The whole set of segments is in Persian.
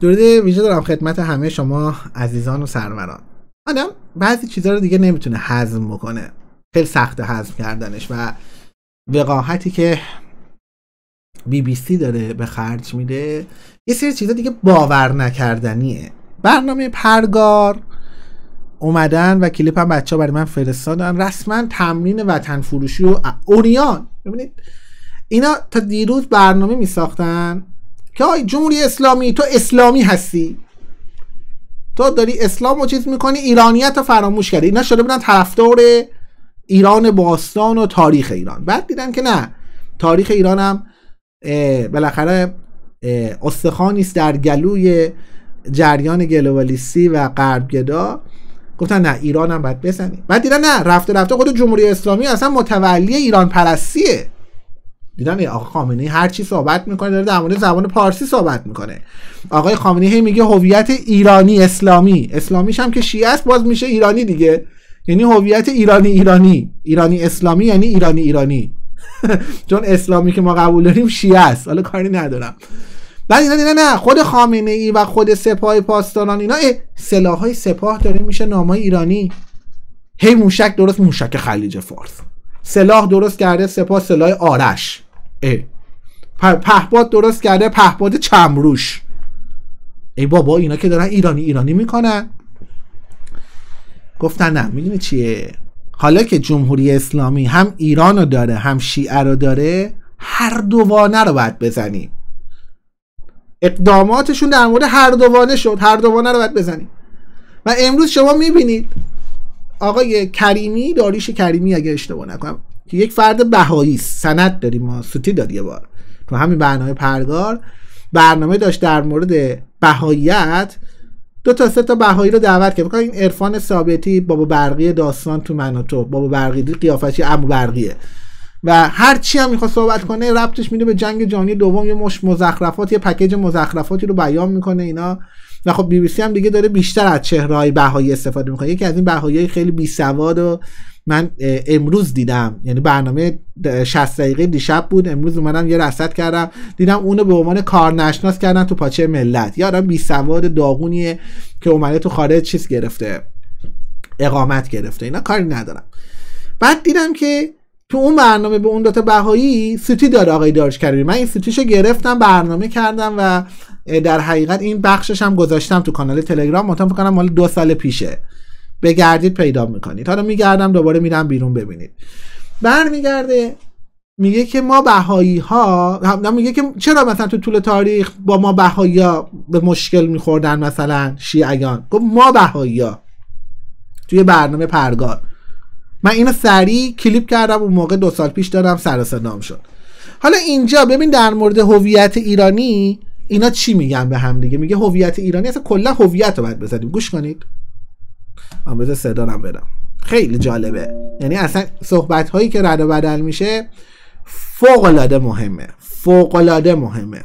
درود ویژه دارم خدمت همه شما عزیزان و سروران. آدم بعضی چیزا رو دیگه نمیتونه هضم بکنه، خیلی سخته هضم کردنش و وقاحتی که BBC داره به خرج میده یه سری چیزا دیگه باور نکردنیه. برنامه پرگار اومدن و کلیپ هم بچه ها برای من فرستادن، رسما تمرین وطن فروشی و اوریان. ببینید اینا تا دیروز برنامه میساختن که آی جمهوری اسلامی تو اسلامی هستی، تو داری اسلام رو چیز میکنی، ایرانیت رو فراموش کردی. اینا شده بودن طرفدار ایران باستان و تاریخ ایران. بعد دیدن که نه، تاریخ ایران هم بالاخره استخوانی است در گلوی جریان گلوبالیستی و غربگرا. گفتن نه، ایران هم باید بزنیم. بعد دیدن نه، رفته خود جمهوری اسلامی اصلا متولی ایران پرستیه. دیدن آقای خامنه‌ای هر چی صحبت میکنه داره در مورد زبان پارسی صحبت میکنه. آقای خامنه‌ای میگه هویت ایرانی اسلامی، اسلامیش هم که شیعه است باز میشه ایرانی دیگه، یعنی هویت ایرانی اسلامی یعنی ایرانی چون اسلامی که ما قبول داریم شیعه است. حالا کاری ندارم. بعد اینا نه، خود خامنه‌ای و خود سپاه پاسداران اینا سلاح‌های سپاه داره میشه نامای ایرانی. هی موشک درست، موشک خلیج فارس، سلاح درست کرده سپاه سلاح آرش، پهپاد درست کرده پهپاد چمروش. ای بابا اینا که دارن ایرانی میکنن. گفتن نه، میدونی چیه، حالا که جمهوری اسلامی هم ایران رو داره هم شیعه رو داره، هر دوانه رو باید بزنیم. اقداماتشون در مورد هر دوانه شد، هر دوانه رو باید بزنیم. و امروز شما میبینید آقای کریمی، داریوش کریمی اگه اشتباه نکنم، که یک فرد بهایی است، سند داریم ما، سوتی داد یه بار تو همین برنامه پرگار، برنامه داشت در مورد بهاییت، 2 تا 3 تا بهایی رو دعوت کرد. این عرفان ثابتی، بابا برقی داستان تو من و تو، بابا برقی قیافشی عمو برقیه و هر چی هم میخواد صحبت کنه ربطش میده به جنگ جهانی دوم، یه مش مزخرفات، یه پکیج مزخرفاتی رو بیان میکنه اینا. و خب BBC هم دیگه داره بیشتر از چهره‌های بهایی استفاده میکنه. یکی از این بهاییای خیلی بی سواد و من امروز دیدم، یعنی برنامه 60 دقیقه دیشب بود، امروز اومدم یه رصد کردم دیدم اونو به عنوان کارنشناس کردن تو پاچه ملت. یه آدم بی سواد داغونیه که اومده تو خارج چیز گرفته، اقامت گرفته. اینا کاری ندارم. بعد دیدم که تو اون برنامه به اون 2 تا بهایی سوتی داره آقای داریوش کریمی. من این سوتیشو گرفتم برنامه کردم و در حقیقت این بخشش هم گذاشتم تو کانال تلگرام. مطمئن فکر کنم مال 2 سال پیشه، بگردید پیدا میکنید. حالا میگردم دوباره میرم بیرون ببینید. برمیگرده میگه که ما بهایی ها، میگه که چرا مثلا تو طول تاریخ با ما بهایی ها به مشکل میخوردن مثلا شیعیان. گفت ما بهایی ها توی برنامه پرگار، من اینو سریع کلیپ کردم اون موقع 2 سال پیش دادم، سر و صدام شد. حالا اینجا ببین در مورد هویت ایرانی اینا چی میگن به هم دیگه. میگه هویت ایرانی، اصلا کلا هویت رو باید بزنیم. گوش کنید. من بذار صدام بدم، خیلی جالبه. یعنی اصلا صحبت هایی که رد و بدل میشه فوق العاده مهمه.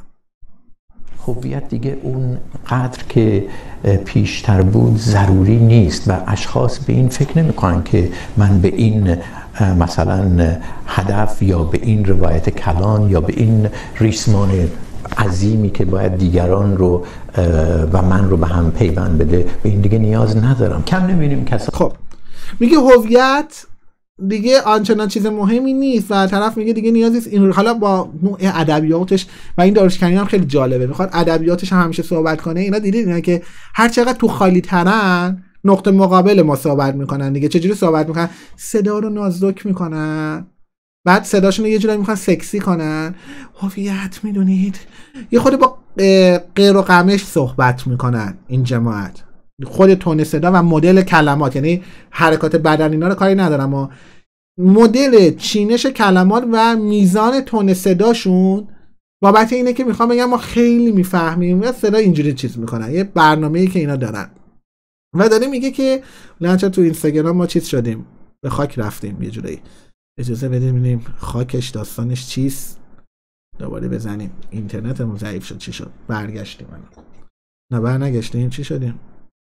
هویت دیگه اون قدر که پیشتر بود ضروری نیست و اشخاص به این فکر نمیکنن که من به این مثلا هدف یا به این روایت کلان یا به این ریسمان عظیمی که باید دیگران رو و من رو به هم پیوند بده، به این دیگه نیاز ندارم. کم نمی‌بینیم کسا. خب میگه هویت دیگه آنچنان چیز مهمی نیست و طرف میگه دیگه نیازی نیست. این حالا با نوع ادبیاتش و این داریوش کریمی هم خیلی جالبه، میخواد ادبیاتش هم همیشه صحبت کنه. اینا دیدید اینا که هر چقدر تو خالی ترن نقطه مقابل ما صحبت میکنن دیگه. چجوری صحبت میکنن؟ صدا رو نازک میکنن، بعد صداشون رو یه جورایی میخوان سکسی کنن. هویت میدونید یه خود با غیر و قمش صحبت میکنن این جماعت. خود تون صدا و مدل کلمات، یعنی حرکات بدن اینا رو کاری ندارم، اما مدل چینش کلمات و میزان تون صداشون بابت اینه که میخوام بگم ما خیلی میفهمیم و صدا اینجوری چیز میکنن. یه برنامه‌ای که اینا دارن و داره میگه که لعنت تو اینستاگرام ما چیز شدیم، به خاک رفتیم یه جورایی. اجازه بدیم ببینیم خاکش داستانش چیست. دوباره بزنیم. اینترنتمون ضعیف شد. چی شد؟ برگشتیم. نه برنگشتیم. چی شدیم؟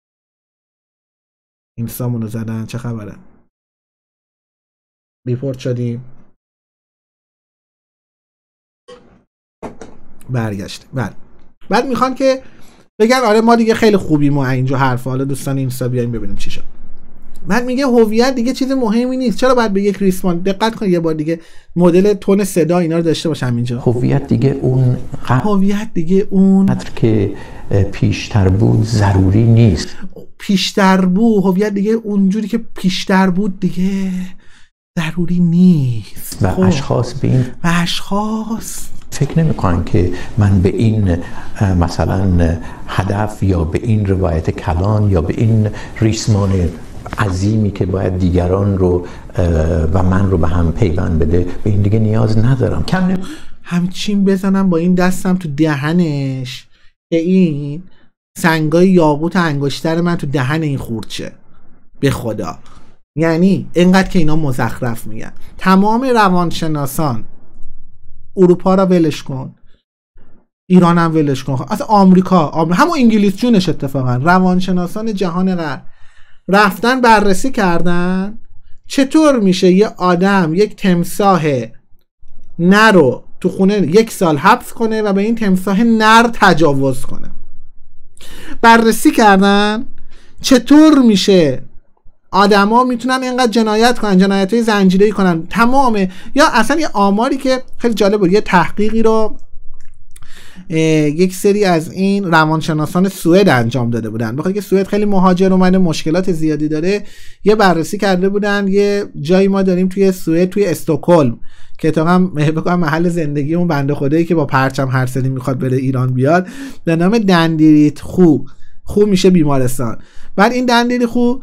اینستامونو زدن. چه خبره؟ ریپورت شدیم. برگشتیم. بعد میخوان که بگن آره ما دیگه خیلی خوبیم و اینجا حرفا، حالا دوستان اینستا بیاین ببینیم چی شد. بعد میگه هویت دیگه چیز مهمی نیست. چرا باید به یک ریسپاند دقت کنید، یه بار دیگه مدل تون صدا اینا رو داشته باشم اینجا. هویت دیگه اون قدر که پیشتر بود ضروری نیست. پیشتر بود، هویت دیگه اونجوری که پیشتر بود دیگه ضروری نیست. و اشخاص به این فکر نمی‌کنن که من به این مثلا هدف یا به این روایت کلان یا به این ریسمان عظیمی که باید دیگران رو و من رو به هم پیوند بده، به این دیگه نیاز ندارم. همچین بزنم با این دستم تو دهنش که این سنگای یاقوت انگشتر من تو دهن این خورد شه. به خدا، یعنی اینقدر که اینا مزخرف میگن. تمام روانشناسان اروپا را ولش کن، ایران هم ولش کن، اصلا آمریکا همون انگلیس جونش اتفاقا، روانشناسان جهان غرب رفتن بررسی کردن چطور میشه یه آدم یک تمساح نر رو تو خونه 1 سال حبس کنه و به این تمساح نر تجاوز کنه. بررسی کردن چطور میشه آدما میتونن اینقدر جنایت کنن، جنایت‌های زنجیره‌ای کنن. تمام یا اصلا یه آماری که خیلی جالب بود، یه تحقیقی رو یک سری از این روانشناسان سوئد انجام داده بودن، بخاطر که سوئد خیلی مهاجر اومده، مشکلات زیادی داره. یه بررسی کرده بودن. یه جایی ما داریم توی سوئد، توی استکهلم، که اتفاقا بگم محل زندگی اون بنده خدایی که با پرچم هر سری میخواد بره ایران بیاد، به نام دندیریت خو میشه بیمارستان. بعد این دندیری خو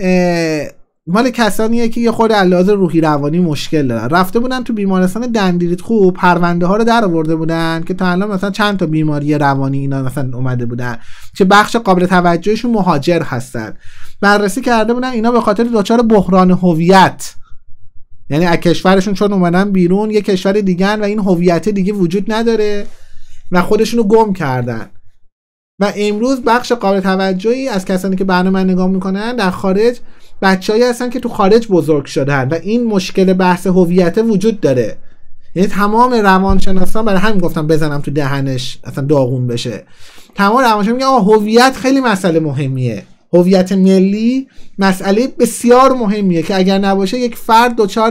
مال کسانیه که یه خورده علاوه روحی روانی مشکل دارن. رفته بودن تو بیمارستان دندیریت خو، پرونده ها رو در آورده بودن که تا الان مثلا چند تا بیماری روانی اینا مثلا اومده بودن که بخش قابل توجهشون مهاجر هستن. بررسی کرده بودن اینا به خاطر دچار بحران هویت، یعنی از کشورشون چون اومدن بیرون یه کشور دیگه و این هویت دیگه وجود نداره و خودشونو گم کردن. و امروز بخش قابل توجهی از کسانی که برنامه نگاه میکنن در خارج بچه‌ای هستن که تو خارج بزرگ شدن و این مشکل بحث هویت وجود داره. یعنی تمام روانشناسان، برای همین گفتم بزنم تو دهنش اصلا داغون بشه، تمام روانشناسان میگن هویت خیلی مسئله مهمیه، هویت ملی مسئله بسیار مهمیه که اگر نباشه یک فرد دچار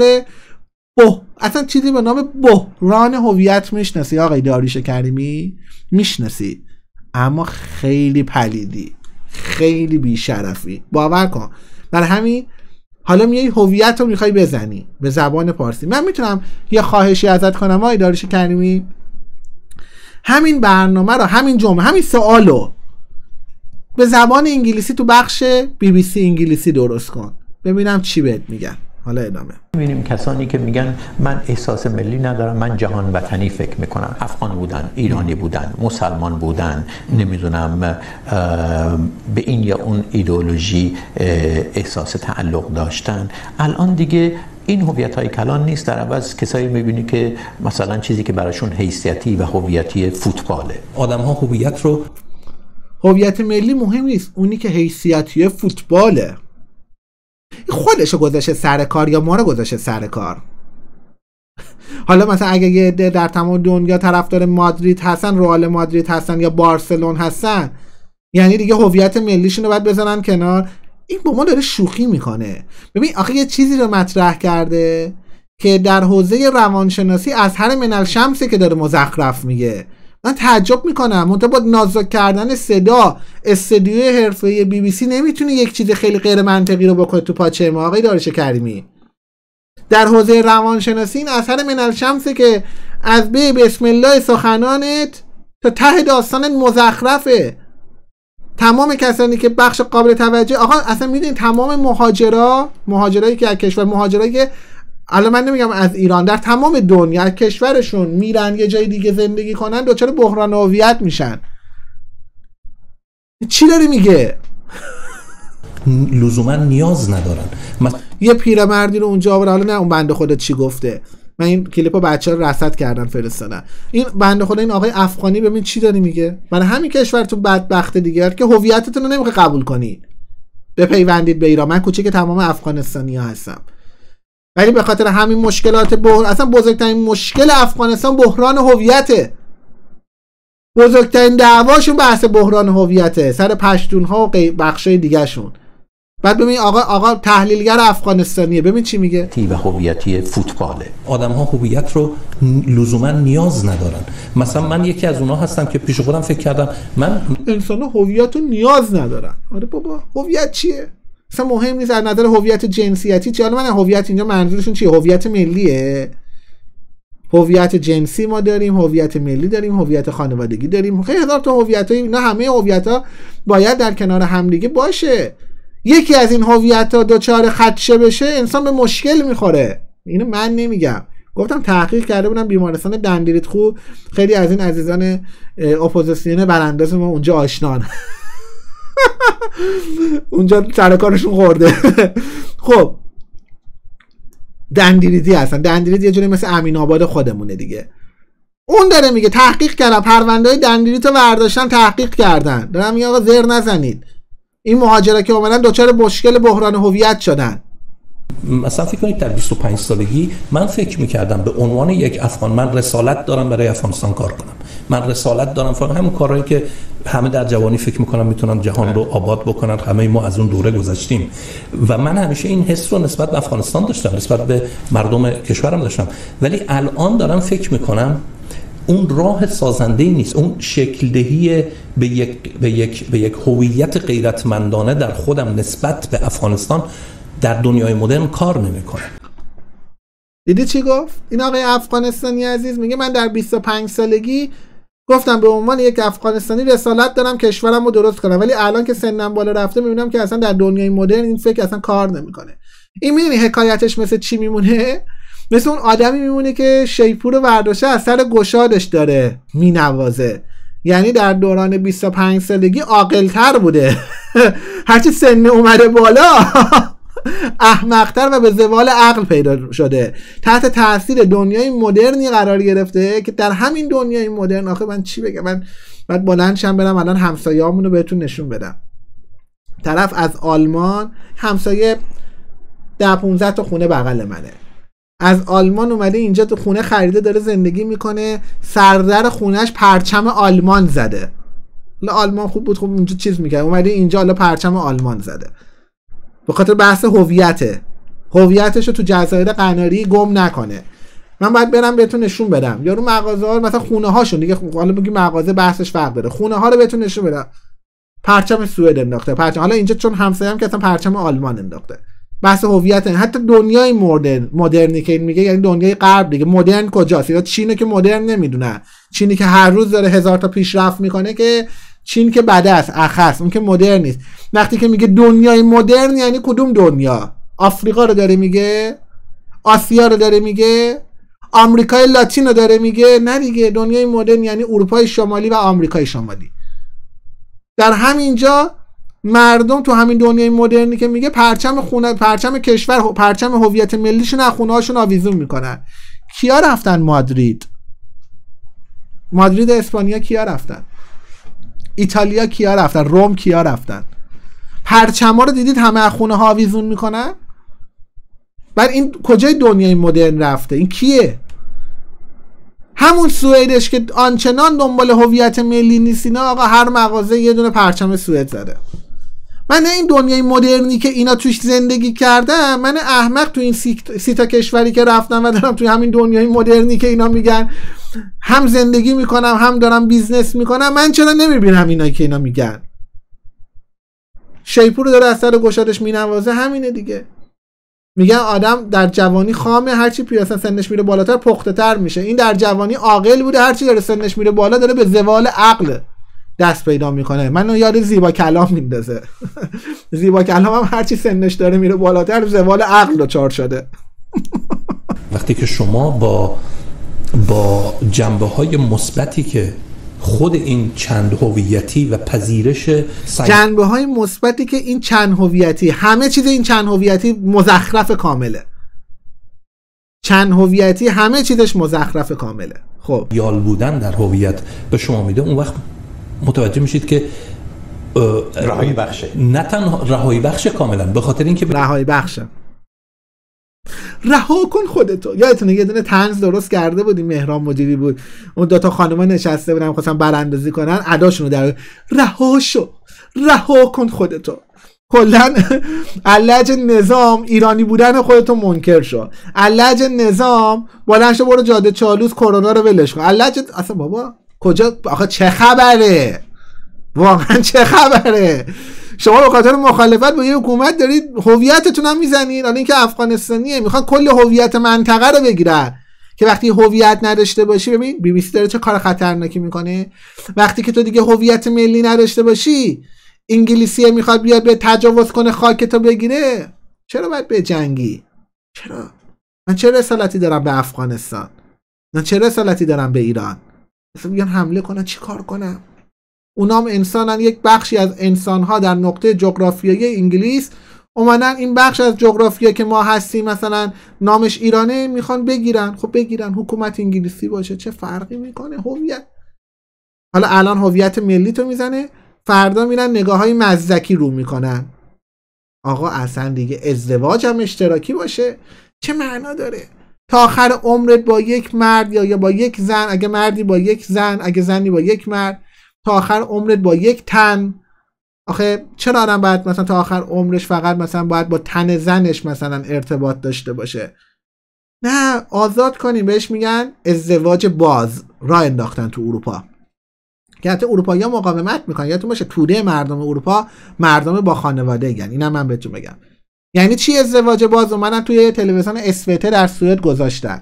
اصلا چیزی به نام بحران هویت میشناسی. آقای داریوش کریمی میشناسی، اما خیلی پلیدی، خیلی بیشرفی، باور کن. برای همین حالا میای هویت رو میخوای بزنی به زبان پارسی. من میتونم یه خواهشی ازت کنم آقای داریوش کریمی؟ همین برنامه رو، همین جمله، همین سوالو به زبان انگلیسی تو بخش BBC انگلیسی درست کن، ببینم چی بهت میگن. حالا ادامه. می‌بینیم کسانی که میگن من احساس ملی ندارم، من جهان وطنی فکر میکنم. افغان بودن، ایرانی بودن، مسلمان بودن، نمیدونم به این یا اون ایدئولوژی احساس تعلق داشتن. الان دیگه این هویت‌های کلان نیست، در عوض کسایی می‌بینی که مثلا چیزی که براشون حیثیتی و هویتی فوتباله. آدم‌ها هویت ملی مهم نیست، اونی که حیثیتی فوتباله. خودشو گذاشته سر کار یا ما رو گذاشته سر کار؟ حالا مثلا اگه یه عده در تمام دنیا طرفدار مادرید هستن، رئال مادرید هستن یا بارسلون هستن، یعنی دیگه هویت ملیشون رو باید بزنن کنار؟ این با ما داره شوخی میکنه. ببین آخه یه چیزی رو مطرح کرده که در حوزه روانشناسی اظهر من الشمسه که داره مزخرف میگه. من تعجب میکنم، منتها با نازک کردن صدا استودیوی حرفه‌ای BBC نمیتونه یک چیز خیلی غیر منطقی رو بکنه تو پاچه ما. آقای داریوش کریمی، در حوزه روانشناسی این اثر من الشمسه که از بسم الله سخنانت تا ته داستانت مزخرفه. تمام کسانی که بخش قابل توجه، آقا اصلا میدونید تمام مهاجرایی که از کشور، مهاجرایی که الان من نمیگم از ایران، در تمام دنیا از کشورشون میرن یه جای دیگه زندگی کنن، دچار بحران هویت میشن. چی داری میگه؟ لزوما نیاز ندارن. یه پیرمردی رو اونجا آورد، حالا نه اون بنده خودت چی گفته، من این کلیپو بچه‌ها رصد کردن فرستادن. این بنده خدا، این آقای افغانی، ببین چی داری میگه. برای همین کشورتون بدبخت دیگه که هویتتون رو نمیخواد قبول کنید، بپیوندید به ایران. من کوچیک تمام افغانستانی‌ها هستم، ولی به خاطر همین مشکلات اصلا بزرگترین مشکل افغانستان بحران هویته. بزرگترین دعواشون بحث بحران هویته سر پشتونها و بخشای دیگه شون. بعد ببین آقا تحلیلگر افغانستانیه، ببین چی میگه. تیم هویتی فوتباله. آدم‌ها هویت رو لزوما نیاز ندارن. مثلا من یکی از اونها هستم که پیش خودم فکر کردم من انسان‌ها هویت رو نیاز ندارن. آره بابا، هویت چیه؟ اصلا مهم نیست از نظر هویت جنسیتی چیه. حالا من هویت اینجا منظورشون چیه؟ هویت ملیه. هویت جنسی ما داریم، هویت ملی داریم، هویت خانوادگی داریم، خیلی هزار تا هویت‌ها. اینا همه هویت‌ها باید در کنار همدیگه باشه. یکی از این هویت‌ها دوچار خدشه بشه انسان به مشکل میخوره. اینو من نمیگم، گفتم تحقیق کرده بودم بیمارستان دندریتخو، خیلی از این عزیزان اپوزیسیون برانداز ما اونجا آشنان اونجا سرکارشون خورده. خب دندریتی هستن، دندریت یه جوری مثل امین آباد خودمونه دیگه. اون داره میگه تحقیق کردن، پرونده های دندریت رو برداشتن تحقیق کردن، دارم میگه آقا زر نزنید، این مهاجرا که اومدن دوچار مشکل بحران هویت شدن. مثلا فکر کنید در 25 سالگی من فکر میکردم به عنوان یک افغان من رسالت دارم برای افغانستان کار کنم، من رسالت دارم فقط همون کارهایی که همه در جوانی فکر میکنن میتونن جهان رو آباد بکنن، همه ما از اون دوره گذشتیم و من همیشه این حس رو نسبت به افغانستان داشتم، نسبت به مردم کشورم داشتم. ولی الان دارم فکر میکنم اون راه سازنده‌ای نیست، اون شکل دهی به یک هویت غیرتمندانه در خودم نسبت به افغانستان در دنیای مدرن کار نمیکنه. دیدی چی گفت؟ این آقای افغانستانی عزیز میگه من در 25 سالگی گفتم به عنوان یک افغانستانی رسالت دارم کشورم رو درست کنم، ولی الان که سنم بالا رفته میبینم که اصلا در دنیای مدرن این فکر اصلا کار نمیکنه. این میدونی حکایتش مثل چی میمونه؟ مثل اون آدمی میمونه که شیپور ورداشه از سر گشادش داره مینوازه، یعنی در دوران 25 سالگی عاقل‌تر بوده هرچی سن اومده بالا احمق‌تر و به زوال عقل پیدا شده، تحت تاثیر دنیای مدرنی قرار گرفته که در همین دنیای مدرن آخه من چی بگم، من بعد بلند شم برم الان همسایه‌مون رو بهتون نشون بدم. طرف از آلمان، همسایه 10-15 تا خونه بغل منه، از آلمان اومده اینجا تو خونه خریده داره زندگی میکنه، سردر خونش پرچم آلمان زده. آلمان خوب بود، خوب اونجا چیز میکنه، اومده اینجا حالا پرچم آلمان زده به خاطر بحث هویتش رو تو جزایر قناری گم نکنه. من باید برم بهتون نشون بدم یارو مغازه ها، مثلا خونه هاشون دیگه، حالا بگی مغازه بحثش فرق داره، خونه ها رو بهتون نشون بدم پرچم سوئد انداخته، پرچم، حالا اینجا چون همسایه‌ام که اصلا پرچم آلمان انداخته. بحث هویت، حتی دنیای مدرنی که میگه یعنی دنیای غرب دیگه، مدرن کجاست؟ یا چینه که مدرن نمیدونه، چینی که هر روز داره 1000 تا پیشرفت میکنه که چین که بده است، اخس، اون که مدرن نیست. وقتی که میگه دنیای مدرن یعنی کدوم دنیا؟ آفریقا رو داره میگه؟ آسیا رو داره میگه؟ آمریکای لاتین رو داره میگه؟ نه دیگه، دنیای مدرن یعنی اروپای شمالی و آمریکای شمالی. در همینجا مردم تو همین دنیای مدرنی که میگه پرچم خونه، پرچم کشور، پرچم هویت ملیشون از خونه هاشون آویزون میکنن. کیا رفتن مادرید اسپانیا؟ کیا رفتن ایتالیا؟ کیا رفتن روم؟ کیا رفتن؟ پرچما رو دیدید همه از خونه ها آویزون میکنن. بعد این کجای دنیای مدرن رفته؟ این کیه؟ همون سوئدش که آنچنان دنبال هویت ملی نیست، اینا آقا هر مغازه یه دونه پرچم سوئد زده. من این دنیای مدرنی که اینا توش زندگی کردم، من احمق تو این 30 تا کشوری که رفتم و دارم توی همین دنیای مدرنی که اینا میگن هم زندگی میکنم هم دارم بیزنس میکنم، من چرا نمیبینم اینایی که اینا میگن؟ شیپور داره از سر گشادش مینوازه، همینه دیگه. میگن آدم در جوانی خامه، هرچی پیرسن سنش میره بالاتر پخته تر میشه. این در جوانی عاقل بوده، هرچی داره سنش میره بالا داره به زوال عقل دست پیدا میکنه. منو یاد زیبا کلام میندازه زیبا کلام هم هرچی سنش داره میره بالاتر زوال عقل دچار شده. وقتی که شما با جنبه‌های مثبتی که خود این چند هویتی و پذیرش جنبه‌های مثبتی که این چند هویتی، همه چیز این چند هویتی مزخرف کامله. چند هویتی همه چیزش مزخرف کامله. خب یال بودن در هویت به شما میده، اون وقت متوجه میشید که رهایی بخشه. نه تنها رهایی بخشه کاملا، به خاطر اینکه رهایی بخشه. رها کن خودتو. یادتونه یه دونه طنز درست کرده بودیم، مهران مدیری بود، اون دوتا خانوما نشسته بودن خواستن براندازی کنن، اداشونو در رها شو، رها کن خودتو. کلا علج نظام ایرانی بودن خودتو منکر شو، علج نظام بلند شو برو جاده چالوس کرونا رو ولش کن. علج اصلا بابا کجا آخه چه خبره؟ واقعا چه خبره؟ شما به خاطر مخالفت با یه حکومت دارید هویتتون هم میزنید. حالا اینکه افغانستانیه میخوان کل هویت منطقه رو بگیرن که وقتی هویت نداشته باشی، ببین بی بی سی داره چه کار خطرناکی میکنه. وقتی که تو دیگه هویت ملی نداشته باشی، انگلیسیه میخواد بیاد به تجاوز کنه خاکتو بگیره، چرا باید به جنگی؟ چرا؟ من چه رسالتی دارم به افغانستان؟ من چه رسالتی دارم به ایران؟ مثلا بیان حمله کنن چی کار کنم؟ اونام انسانن، یک بخشی از انسانها در نقطه جغرافیایی انگلیس اومدن این بخش از جغرافیا که ما هستیم مثلا نامش ایرانه میخوان بگیرن. خب بگیرن، حکومت انگلیسی باشه، چه فرقی میکنه؟ هویت. حالا الان هویت ملی تو میزنه، فردا میرن نگاههای مزدکی رو میکنن. آقا اصلا دیگه ازدواج هم اشتراکی باشه چه معنا داره؟ تا آخر عمرت با یک مرد یا با یک زن، اگه مردی با یک زن، اگه زنی با یک مرد، تا آخر عمرت با یک تن. آخه چرا آدم باید مثلا تا آخر عمرش فقط مثلا باید با تن زنش مثلا ارتباط داشته باشه؟ نه، آزاد کنیم. بهش میگن ازدواج باز. راه انداختن تو اروپا که حتی اروپایی‌ها مقاومت میکنن. یادتون باشه توده مردم اروپا مردم با خانواده گن. اینم من بهتون بگم یعنی چی ازدواج باز. اومدن توی تلویزیون اسوته در سوئد گذاشتن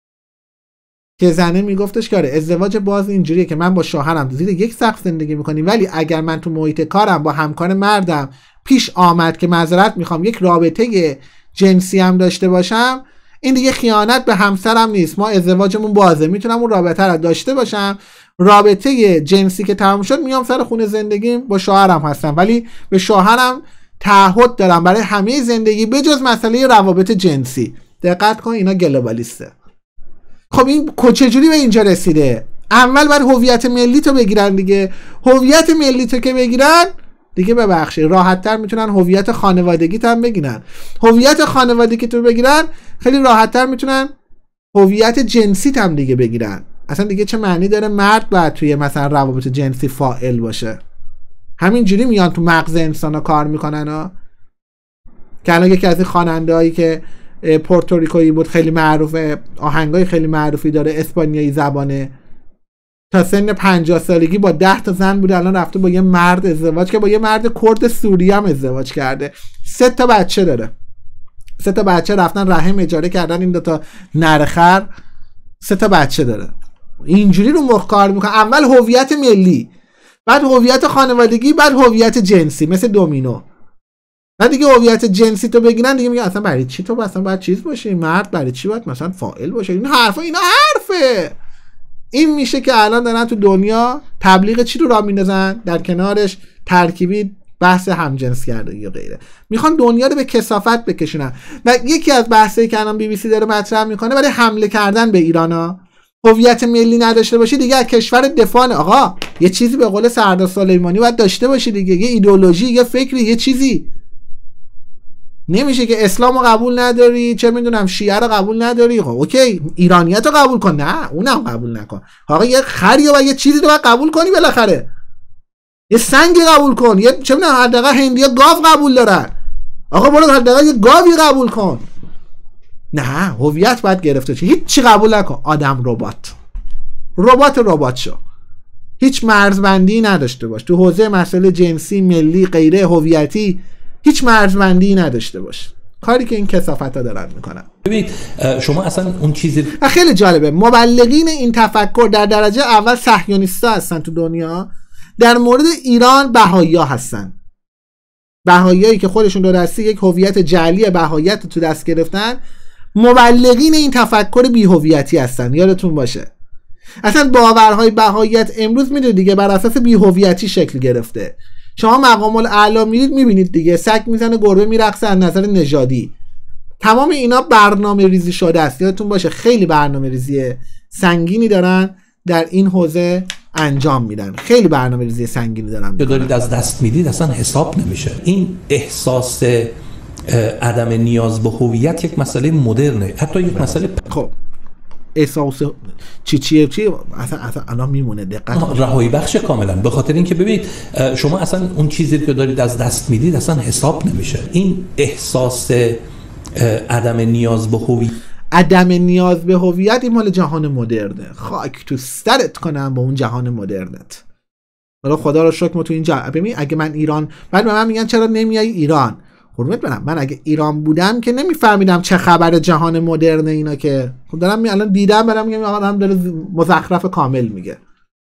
که زنه میگفتش که ازدواج باز اینجوریه که من با شوهرم زیر یک سقف زندگی میکنیم، ولی اگر من تو محیط کارم با همکار مردم پیش آمد که معذرت میخوام یک رابطه جنسی هم داشته باشم، این دیگه خیانت به همسرم نیست، ما ازدواجمون بازه، میتونم اون رابطه رو داشته باشم، رابطه جنسی که تمام شد میام سر خونه زندگیم با شوهرم هستم، ولی به شوهرم تعهد دارم برای همه زندگی بجز مسئله روابط جنسی. دقت کن اینا گلوبالیسته. خب این چجوری به اینجا رسیده؟ اول باید هویت ملی تو بگیرن دیگه. هویت ملی تو که بگیرن دیگه ببخشید راحت‌تر میتونن هویت خانوادگیت هم بگیرن. هویت خانوادگی تو بگیرن خیلی راحت‌تر میتونن هویت جنسیت هم دیگه بگیرن. اصلا دیگه چه معنی داره مرد باید توی مثلا روابط جنسی فاعل باشه؟ همینجوری میان تو مغز انسانا کار میکنن ها. که الان یکی از این خواننده‌هایی که پورتوریکویی بود خیلی معروفه، آهنگای خیلی معروفی داره، اسپانیایی زبانه، تا سن 50 سالگی با 10 تا زن بوده، الان رفته با یه مرد ازدواج که با یه مرد کرد سوریه هم ازدواج کرده، 3 تا بچه داره. 3 تا بچه رفتن رحم اجاره کردن، این 2 تا نرخر 3 تا بچه داره. اینجوری رو مخ کار میکنه. اول هویت ملی، بعد هویت خانوادگی، بعد هویت جنسی، مثل دومینو. بعد دیگه هویت جنسی تو بگیرن دیگه میگن اصلا برای چی تو اصلا باید چیز باشی، مرد برای چی باید مثلا فاعل باشه؟ این حرفا، اینا حرفه. این میشه که الان دارن تو دنیا تبلیغ چی رو راه میندازن؟ در کنارش ترکیبی بحث همجنسگرایی و غیره. میخوان دنیا رو به کثافت بکشونن. و یکی از بحثایی که الان بی بی سی داره مطرح میکنه برای حمله کردن به ایرانا، هویت ملی نداشته باشی دیگه از کشور دفاع. آقا یه چیزی به قول سردار سلیمانی باید داشته باشی دیگه، یه ایدئولوژی، یه فکری، یه چیزی. نمیشه که اسلامو قبول نداری، چه میدونم شیعه رو قبول نداری، خب اوکی ایرانیت رو قبول کن، نه اونم قبول نکن. آقا یه خری و یه چیزی رو باید قبول کنی بالاخره، یه سنگی قبول کن، یه چه میدونم حداقل هندیا گاو قبول دارن، آقا برو حداقل یه گاوی قبول کن. نه هویت باید گرفته شه، هیچ چی قبول نکن. آدم ربات شو، هیچ مرزبندی نداشته باش تو حوزه مسئله جنسی، ملی، غیره، هویتی، هیچ مرزبندی نداشته باش. کاری که این کثافت‌ها دارن میکنن. ببینید شما اصلا اون چیزی خیلی جالبه، مبلغین این تفکر در درجه اول صهیونیستا هستن تو دنیا، در مورد ایران بهائی‌ها هستن. بهائیایی که خودشون دو دسته یک هویت جعلی بهائیت تو دست گرفتن، مبلغین این تفکر بی‌هویتی هستن. یادتون باشه اصلا باورهای بهائیت امروز میدونید دیگه بر اساس بی‌هویتی شکل گرفته. شما مقام الاعلی میرید میبینید دیگه، سگ میزنه گربه میرقصه از نظر نژادی. تمام اینا برنامه ریزی شده است. یادتون باشه خیلی برنامه ریزی سنگینی دارن در این حوزه انجام میدن، خیلی برنامه ریزی سنگینی دارن که دارید از دست میدید اصلا حساب نمیشه. این احساس عدم نیاز به هویت یک مسئله مدرنه، حتی یک مسئله خب احساس چی اصلا الان میمونه دقت رهایی بخش کاملا، به خاطر اینکه ببینید شما اصلا اون چیزی که دارید از دست میدید اصلا حساب نمیشه. این احساس عدم نیاز به هویت، عدم نیاز به هویت این مال جهان مدرنه. خاک تو سرت کنم با اون جهان مدرنت. حالا خدا رو شکر ما تو این جهان، ببین اگه من ایران، بعد به من میگن چرا نمیای ایران، قربونت برم من اگه ایران بودم که نمیفهمیدم چه خبر جهان مدرن اینا که خب دارم الان دیدم، برام میگم آقا هم داره مزخرف کامل میگه.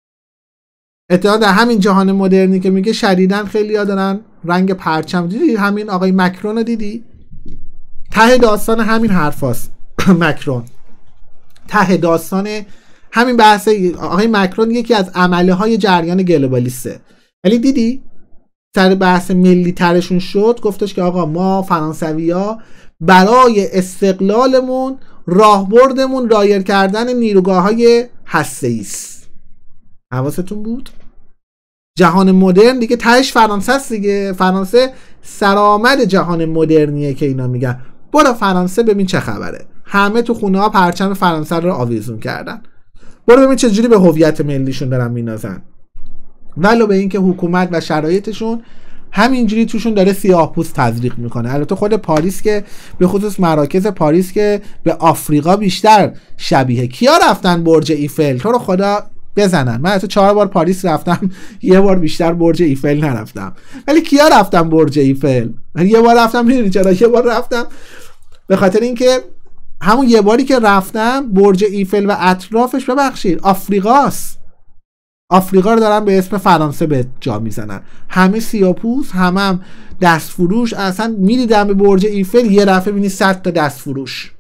اتفاقا در همین جهان مدرنی که میگه شدیداً خیلی‌ها دارن رنگ پرچم، دیدی همین آقای مکرون رو دیدی؟ ته داستان همین حرفاست. مکرون ته داستان همین بحث آقای مکرون یکی از عمله های جریان گلوبالیسته، ولی دیدی سر بحث ملی ترشون شد، گفتش که آقا ما فرانسوی‌ها برای استقلالمون راهبردمون رایل کردن نیروگاه‌های هسته‌ای است. حواستون بود؟ جهان مدرن دیگه تهش فرانسه است دیگه. فرانسه سرآمد جهان مدرنیه که اینا میگن برو فرانسه ببین چه خبره. همه تو خونه ها پرچم فرانسه رو آویزون کردن. برو ببین چجوری به هویت ملیشون دارن مینازن. ولو به این که حکومت و شرایطشون همینجوری توشون داره سیاه‌پوست تزریق میکنه. البته خود پاریس که به خصوص مراکز پاریس که به آفریقا بیشتر شبیه. کیا رفتن برج ایفل؟ تو رو خدا بزنن. من حتی 4 بار پاریس رفتم، یه بار بیشتر برج ایفل نرفتم. ولی کیا رفتن برج ایفل؟ من یه بار رفتم. میدونی چرا یه بار رفتم؟ به خاطر اینکه همون یه باری که رفتم برج ایفل و اطرافش ببخشید آفریقاست. آفریقا رو دارن به اسم فرانسه به جا میزنن. همه سیاه‌پوست، هم دست فروش. اصلا میدیدم به برج ایفل یه دفعه ببینی 100 تا دست فروش.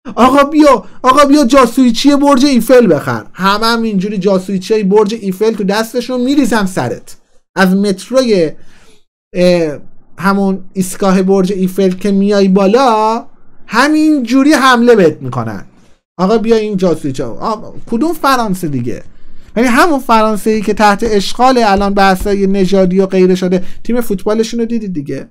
آقا بیا جاسویچی برج ایفل بخر. هم اینجوری جاسویچی برج ایفل تو دستشون میریزن سرت. از متروی همون ایستگاه برج ایفل که میای بالا همین جوری حمله بهت میکنن. آقا بیا این جاسویچی. کدوم فرانسه دیگه؟ یعنی همون فرانسه‌ای که تحت اشغال الان بحثای نژادی و غیره شده. تیم فوتبالشون رو دیدید دیگه،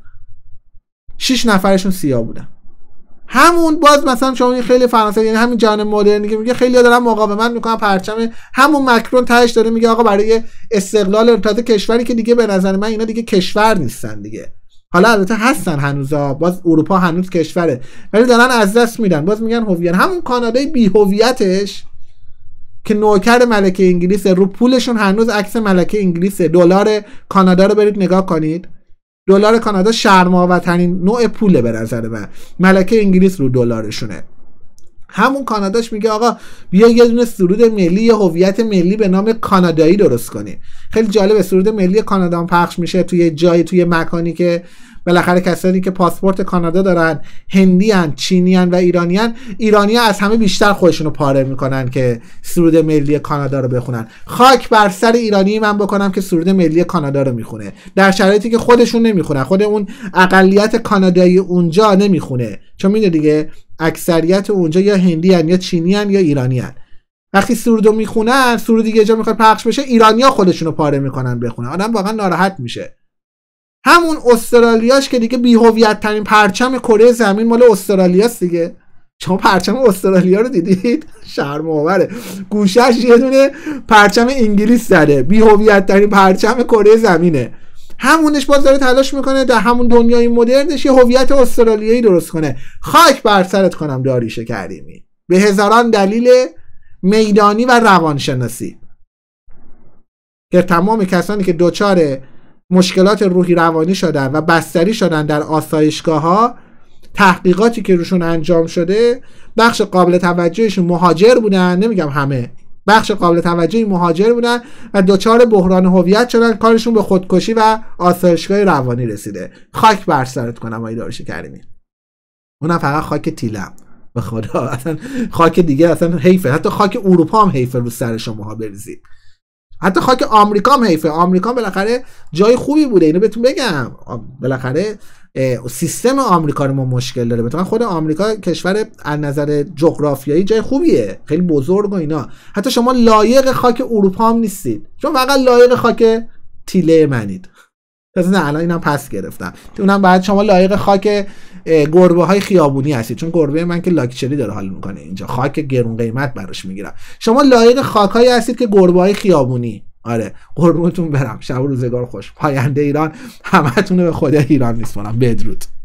6 نفرشون سیاه بودن. همون باز مثلا شما خیلی فرانسه، یعنی همین جهان مدرنی که میگه خیلی‌ها دارن مقاومت میکنن پرچم، همون مکرون تهش داره میگه آقا برای استقلال تازه کشوری که دیگه به نظر من اینا دیگه کشور نیستن دیگه. حالا البته هستن هنوزا، باز اروپا هنوز کشوره، ولی دارن از دست میدن. باز میگن هویت. همون کانادای بی هویتش که نوکر ملکه انگلیس، رو پولشون هنوز عکس ملکه انگلیسه. دلار کانادا رو برید نگاه کنید. دلار کانادا شرم‌آورترین نوع پوله به نظر من. ملکه انگلیس رو دلارشونه. همون کاناداش میگه آقا بیا یه دونه سرود ملی، یه هویت ملی به نام کانادایی درست کنیم. خیلی جالبه، سرود ملی کانادا هم پخش میشه توی جایی، توی مکانی که بالاخره کسانی که پاسپورت کانادا دارن هندیان، چینیان و ایرانیان از همه بیشتر خودشونو پاره میکنن که سرود ملی کانادا رو بخونن. خاک بر سر ایرانی من بکنم که سرود ملی کانادا رو میخونه، در شرایطی که خودشون نمیخونن، خود اون اقلیت کانادایی اونجا نمیخونه، چون میدونی دیگه اکثریت اونجا یا هندیان یا چینیان یا ایرانیان. وقتی سرودو میخونن، سرود دیگه جا میخواد پخش بشه، ایرانی‌ها خودشونو پاره میکنن بخونن. آدم واقعا ناراحت میشه. همون استرالیاش که دیگه بی هویت ترین پرچم کره زمین مال استرالیاست دیگه. شما پرچم استرالیا رو دیدید؟ شرم‌آوره. گوشش یه دونه پرچم انگلیس زده. بی هویت ترین پرچم کره زمینه. همونش باز داره تلاش میکنه در همون دنیای مدرنش یه هویت استرالیایی درست کنه. خاک بر سرت کنم داریوش کریمی، به هزاران دلیل میدانی و روانشناسی که تمام کسانی که دچار مشکلات روحی روانی شدن و بستری شدن در آسایشگاه‌ها، تحقیقاتی که روشون انجام شده، بخش قابل توجهش مهاجر بودن، نمیگم همه، بخش قابل توجهی مهاجر بودن و دچار بحران هویت شدن، کارشون به خودکشی و آسایشگاه روانی رسیده. خاک بر سرت کنم آقای داریوش کریمی. اونم فقط خاک تیلم، به خدا اصلا خاک دیگه اصلا حیفه. حتی خاک اروپا هم حیفه رو سر شماها بریزید. حتی خاک آمریکا هم حیفه. آمریکا بالاخره جای خوبی بوده، اینو بهتون بگم. بالاخره سیستم آمریکا رو ما مشکل داره. مثلا خود آمریکا کشور از نظر جغرافیایی جای خوبیه، خیلی بزرگ و اینا. حتی شما لایق خاک اروپا هم نیستید، شما فقط لایق خاک تیله منید. تازه نه الان اینم پس گرفتم. اونم بعد شما لایق خاک گربه های خیابونی هستید، چون گربه من که لاکچری داره حال میکنه اینجا، خاک گرون قیمت براش میگیرم. شما لایق خاکایی هستید که گربه های خیابونی. آره قربونتون برم. شب و روزگار خوش. پاینده ایران همتون رو به خدا ایران میسپارم. بدرود.